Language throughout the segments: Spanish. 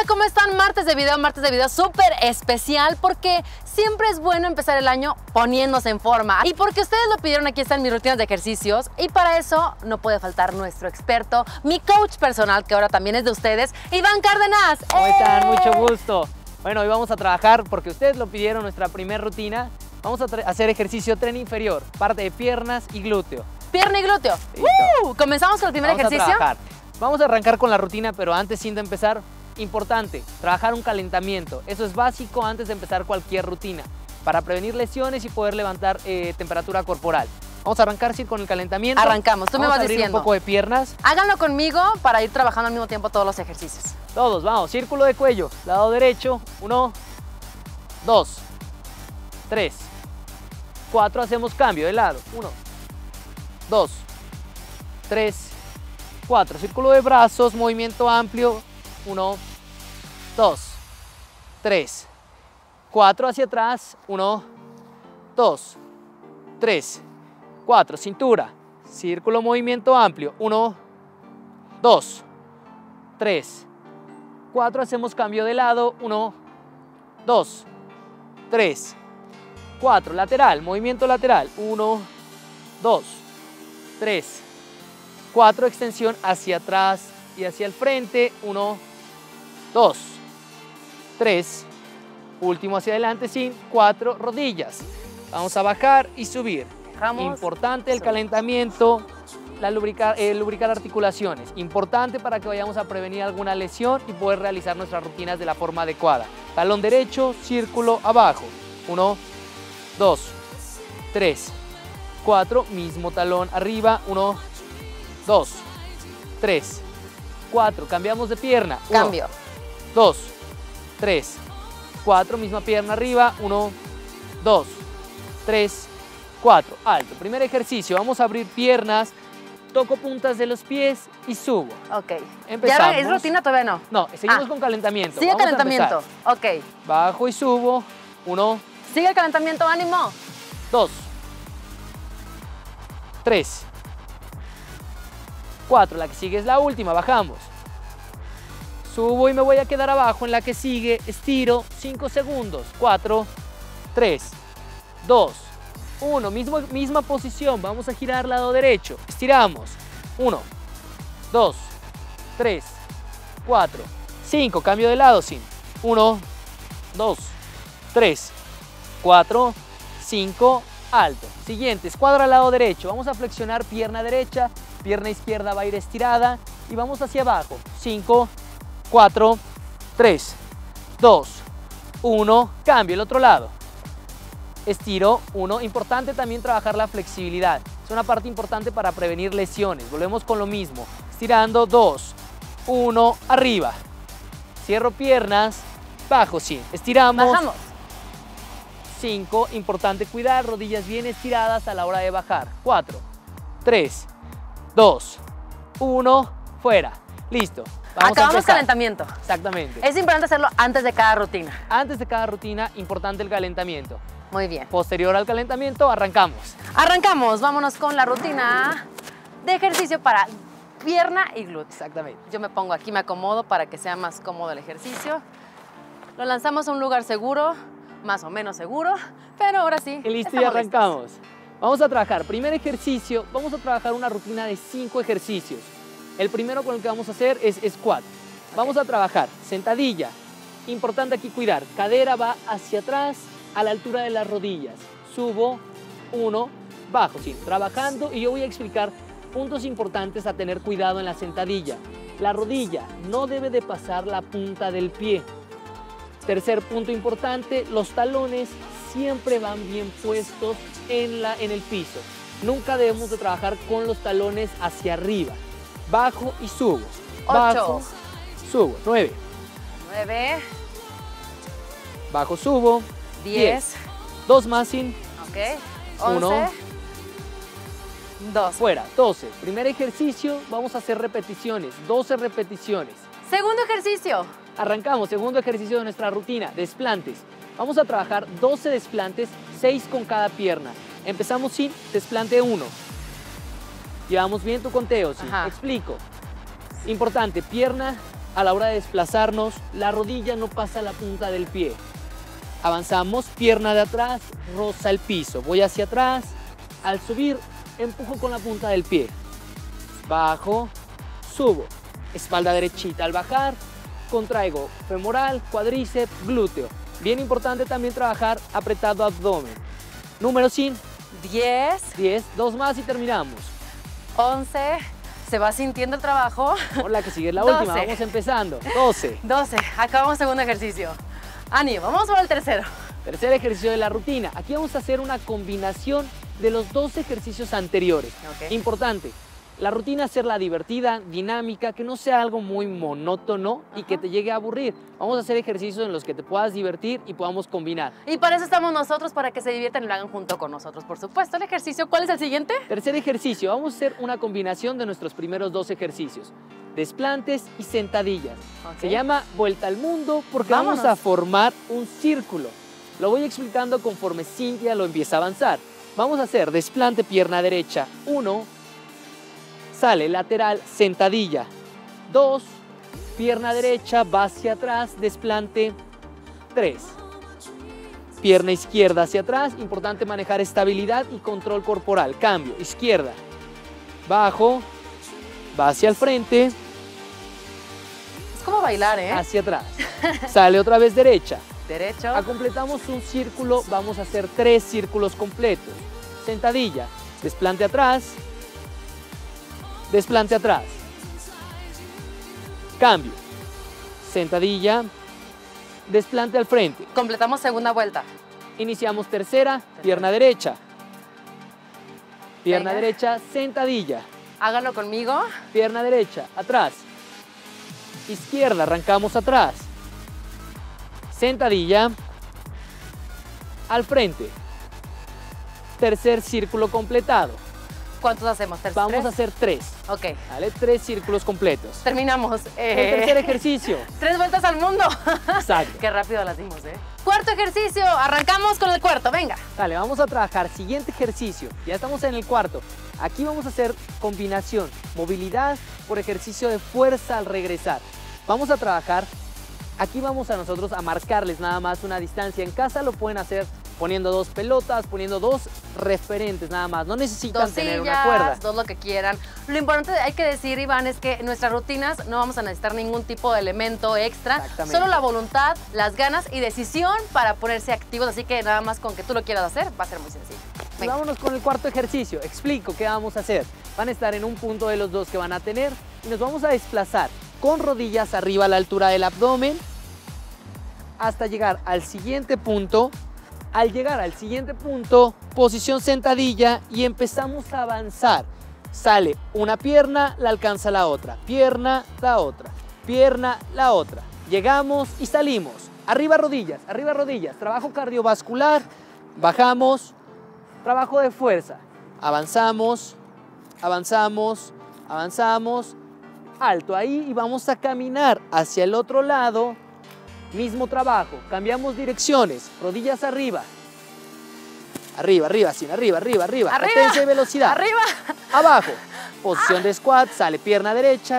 ¿cómo están? Martes de video súper especial porque siempre es bueno empezar el año poniéndose en forma. Y porque ustedes lo pidieron, aquí están mis rutinas de ejercicios. Y para eso no puede faltar nuestro experto, mi coach personal, que ahora también es de ustedes, Iván Cárdenas. ¿Cómo están? Mucho gusto. Bueno, hoy vamos a trabajar, porque ustedes lo pidieron, nuestra primera rutina. Vamos a hacer ejercicio tren inferior, parte de piernas y glúteo. Pierna y glúteo. ¿Comenzamos con el primer ejercicio? Vamos a arrancar con la rutina, pero antes de empezar, importante, trabajar un calentamiento. Eso es básico antes de empezar cualquier rutina, para prevenir lesiones y poder levantar temperatura corporal. Vamos a arrancar con el calentamiento. Arrancamos, tú me vas diciendo. Vamos a abrir un poco de piernas. Háganlo conmigo para ir trabajando al mismo tiempo todos los ejercicios. Todos, vamos, círculo de cuello, lado derecho, 1, 2, 3, 4, hacemos cambio de lado, 1, 2, 3, 4, círculo de brazos, movimiento amplio, 1, 2, 3, 4, hacia atrás, 1, 2, 3, 4, cintura, círculo, movimiento amplio, 1, 2, 3, 4, hacemos cambio de lado, 1, 2, 3, 4, lateral, movimiento lateral, 1, 2, 3, 4, extensión hacia atrás y hacia el frente, 1, 2, 3, último hacia adelante, 4, rodillas. Vamos a bajar y subir. Importante el calentamiento, lubricar articulaciones. Importante para que vayamos a prevenir alguna lesión y poder realizar nuestras rutinas de la forma adecuada. Talón derecho, círculo abajo. 1, 2, 3, 4, mismo talón arriba. 1, 2, 3, 4, cambiamos de pierna. Cambio. 2, 3, 4, misma pierna arriba. 1, 2, 3, 4, alto. Primer ejercicio, vamos a abrir piernas, toco puntas de los pies y subo. Ok. Empezamos. ¿Ya es rutina? Todavía no. No, seguimos con calentamiento. Sigue calentamiento. Ok. Bajo y subo. 1. Sigue el calentamiento, ánimo. 2. 3. 4. La que sigue es la última, bajamos. Subo y me voy a quedar abajo en la que sigue, estiro 5 segundos. 4, 3, 2, 1, misma posición, vamos a girar lado derecho, estiramos, 1, 2, 3, 4, 5, cambio de lado, 1, 2, 3, 4, 5, alto. Siguiente, escuadra al lado derecho, vamos a flexionar pierna derecha, pierna izquierda va a ir estirada y vamos hacia abajo, 5, 4, 3, 2, 1, cambio el otro lado. Estiro, 1, importante también trabajar la flexibilidad, es una parte importante para prevenir lesiones, volvemos con lo mismo, estirando, 2, 1, arriba, cierro piernas, bajo, estiramos, bajamos, 5, importante cuidar, rodillas bien estiradas a la hora de bajar, 4, 3, 2, 1, fuera, listo. Acabamos calentamiento. Exactamente. Es importante hacerlo antes de cada rutina. Antes de cada rutina, importante el calentamiento. Muy bien. Posterior al calentamiento, arrancamos. Arrancamos, vámonos con la rutina de ejercicio para pierna y glúteo. Exactamente. Yo me pongo aquí, me acomodo para que sea más cómodo el ejercicio. Lo lanzamos a un lugar seguro, más o menos seguro, pero ahora sí. Y listo, y arrancamos. Listos. Vamos a trabajar, primer ejercicio, vamos a trabajar una rutina de 5 ejercicios. El primero con el que vamos a hacer es squat. Vamos a trabajar sentadilla. Importante aquí cuidar, cadera va hacia atrás a la altura de las rodillas. Subo, 1, bajo, trabajando, y yo voy a explicar puntos importantes a tener cuidado en la sentadilla. La rodilla no debe de pasar la punta del pie. Tercer punto importante, los talones siempre van bien puestos en el piso. Nunca debemos de trabajar con los talones hacia arriba. Bajo y subo. 8. Bajo, subo. 9. 9. Bajo, subo. 10. 2 más, Ok. 11. 1. 2. Fuera. 12. Primer ejercicio, vamos a hacer repeticiones. 12 repeticiones. Segundo ejercicio. Arrancamos. Segundo ejercicio de nuestra rutina. Desplantes. Vamos a trabajar 12 desplantes, 6 con cada pierna. Empezamos sin desplante 1. Llevamos bien tu conteo, ¿sí? Explico. Importante, pierna a la hora de desplazarnos, la rodilla no pasa la punta del pie. Avanzamos, pierna de atrás, roza el piso. Voy hacia atrás, al subir, empujo con la punta del pie. Bajo, subo. Espalda derechita al bajar, contraigo femoral, cuádriceps, glúteo. Bien importante también trabajar apretado abdomen. Número 100. 10. 10, 2 más y terminamos. 11. Se va sintiendo el trabajo. La que sigue es la 12. última, vamos empezando. 12. 12. Acabamos segundo ejercicio. Ánimo, vamos por el tercero. Tercer ejercicio de la rutina. Aquí vamos a hacer una combinación de los 2 ejercicios anteriores. Ok. Importante, la rutina hacerla divertida, dinámica, que no sea algo muy monótono y que te llegue a aburrir. Vamos a hacer ejercicios en los que te puedas divertir y podamos combinar. Y para eso estamos nosotros, para que se diviertan y lo hagan junto con nosotros, por supuesto. El ejercicio, ¿cuál es el siguiente? Tercer ejercicio, vamos a hacer una combinación de nuestros primeros 2 ejercicios. Desplantes y sentadillas. Ok. Se llama vuelta al mundo porque Vámonos. vamos a formar un círculo. Lo voy explicando conforme Cintia lo empieza a avanzar. Vamos a hacer desplante pierna derecha, 1, sale lateral, sentadilla, 2, pierna derecha, va hacia atrás, desplante, 3. Pierna izquierda hacia atrás, importante manejar estabilidad y control corporal. Cambio, izquierda, bajo, va hacia el frente, Es como bailar, ¿eh? hacia atrás. Sale otra vez derecha. Derecho. Completamos un círculo, vamos a hacer 3 círculos completos. Sentadilla, desplante atrás, desplante atrás. Cambio, sentadilla, desplante al frente. Completamos segunda vuelta. Iniciamos tercera, pierna derecha. Pierna Venga. derecha, sentadilla. Háganlo conmigo. Pierna derecha, atrás. Izquierda, arrancamos atrás. Sentadilla. Al frente. Tercer círculo completado. ¿Cuántos hacemos? Vamos a hacer 3. Ok. ¿Vale? 3 círculos completos. Terminamos. El tercer ejercicio. 3 vueltas al mundo. Exacto. Qué rápido las dimos, ¿eh? Cuarto ejercicio. Arrancamos con el cuarto. Venga. Dale, vamos a trabajar. Siguiente ejercicio. Ya estamos en el cuarto. Aquí vamos a hacer combinación. Movilidad por ejercicio de fuerza al regresar. Vamos a trabajar. Aquí vamos a nosotros a marcarles nada más una distancia. En casa lo pueden hacer poniendo 2 pelotas, poniendo 2 referentes nada más. No necesitan 2 tener una sillas, cuerda. 2 lo que quieran. Lo importante, hay que decir, Iván, es que en nuestras rutinas no vamos a necesitar ningún tipo de elemento extra. Exactamente. Solo la voluntad, las ganas y decisión para ponerse activos. Así que nada más con que tú lo quieras hacer, va a ser muy sencillo. Y Venga. vámonos con el cuarto ejercicio. Explico qué vamos a hacer. Van a estar en un punto de los 2 que van a tener y nos vamos a desplazar con rodillas arriba a la altura del abdomen hasta llegar al siguiente punto. Al llegar al siguiente punto, posición sentadilla y empezamos a avanzar. Sale una pierna, la alcanza la otra. Pierna, la otra. Pierna, la otra. Llegamos y salimos. Arriba rodillas, trabajo cardiovascular, bajamos, trabajo de fuerza. Avanzamos, avanzamos, avanzamos, alto ahí y vamos a caminar hacia el otro lado. Mismo trabajo, cambiamos direcciones, rodillas arriba. Arriba, arriba, sin arriba, arriba, arriba. ¡Arriba! Potencia y velocidad. ¡Arriba! Abajo, posición de squat, sale pierna derecha,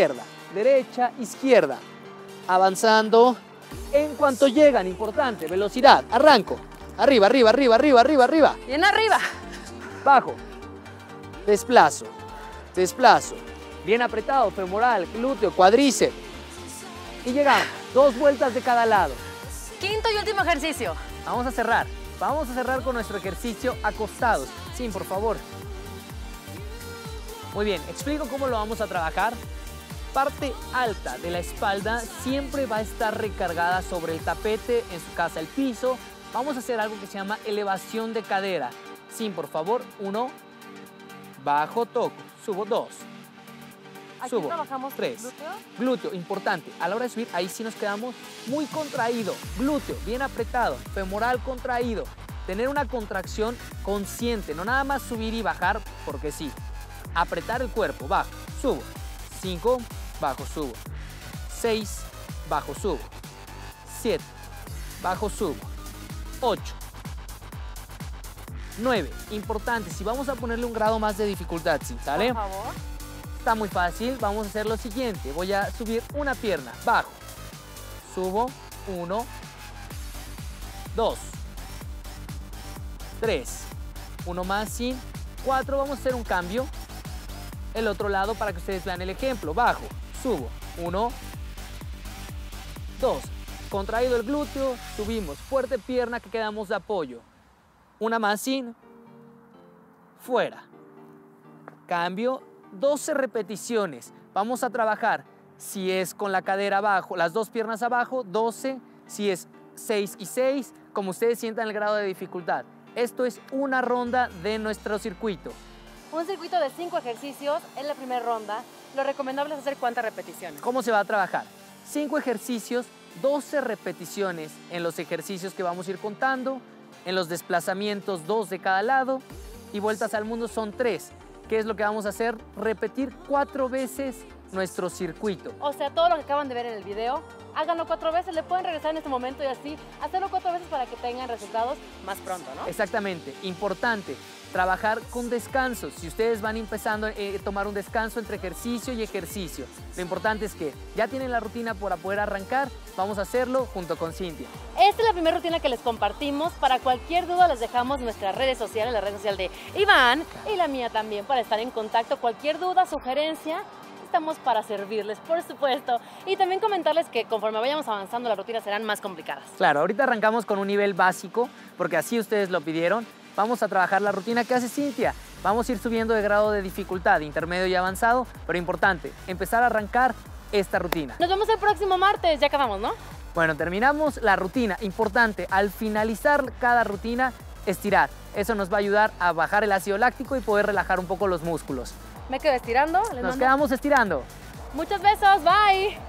izquierda. Avanzando. En cuanto llegan, importante, velocidad, arranco. Arriba, arriba, arriba, arriba, arriba, arriba. Bien arriba. Bajo. Desplazo, desplazo. Bien apretado, femoral, glúteo, cuádriceps. Y llegamos. 2 vueltas de cada lado. Quinto y último ejercicio. Vamos a cerrar. Vamos a cerrar con nuestro ejercicio acostados. Sí, por favor. Muy bien, explico cómo lo vamos a trabajar. Parte alta de la espalda siempre va a estar recargada sobre el tapete, en su casa el piso. Vamos a hacer algo que se llama elevación de cadera. Sí, por favor. 1, bajo, toco, subo 2. Aquí Subo. trabajamos 3. glúteo. Glúteo, importante. A la hora de subir, ahí sí nos quedamos muy contraído. Glúteo, bien apretado. Femoral contraído. Tener una contracción consciente, no nada más subir y bajar porque sí. Apretar el cuerpo, bajo, subo. 5, bajo, subo. 6, bajo, subo. 7, bajo, subo. 8. 9, importante. Si vamos a ponerle un grado más de dificultad, ¿sí? ¿Sale? Por favor. Está muy fácil, vamos a hacer lo siguiente. Voy a subir una pierna, bajo, subo, 1, 2, 3, uno más sin, 4, vamos a hacer un cambio. El otro lado para que ustedes vean el ejemplo, bajo, subo, 1, 2, contraído el glúteo, subimos, fuerte pierna que quedamos de apoyo. Una más sin, fuera. Cambio, 12 repeticiones. Vamos a trabajar, si es con la cadera abajo, las dos piernas abajo, 12, si es 6 y 6, como ustedes sientan el grado de dificultad. Esto es una ronda de nuestro circuito. Un circuito de 5 ejercicios en la primera ronda. Lo recomendable es hacer ¿cuántas repeticiones? ¿Cómo se va a trabajar? 5 ejercicios, 12 repeticiones en los ejercicios que vamos a ir contando, en los desplazamientos 2 de cada lado y vueltas al mundo son 3. ¿Qué es lo que vamos a hacer? Repetir 4 veces nuestro circuito. O sea, todo lo que acaban de ver en el video, háganlo 4 veces, le pueden regresar en este momento y así hacerlo 4 veces para que tengan resultados más pronto, ¿no? Exactamente, importante, trabajar con descansos. Si ustedes van empezando a tomar un descanso entre ejercicio y ejercicio, lo importante es que ya tienen la rutina para poder arrancar, vamos a hacerlo junto con Cintia. Esta es la primera rutina que les compartimos. Para cualquier duda les dejamos nuestras redes sociales, la red social de Iván y la mía también, para estar en contacto. Cualquier duda, sugerencia, estamos para servirles, por supuesto. Y también comentarles que conforme vayamos avanzando, las rutinas serán más complicadas. Claro, ahorita arrancamos con un nivel básico, porque así ustedes lo pidieron. Vamos a trabajar la rutina que hace Cintia. Vamos a ir subiendo de grado de dificultad, intermedio y avanzado, pero importante, empezar a arrancar esta rutina. Nos vemos el próximo martes, ya acabamos, ¿no? Bueno, terminamos la rutina. Importante, al finalizar cada rutina, estirar. Eso nos va a ayudar a bajar el ácido láctico y poder relajar un poco los músculos. Me quedo estirando. Nos quedamos estirando. Muchos besos, bye.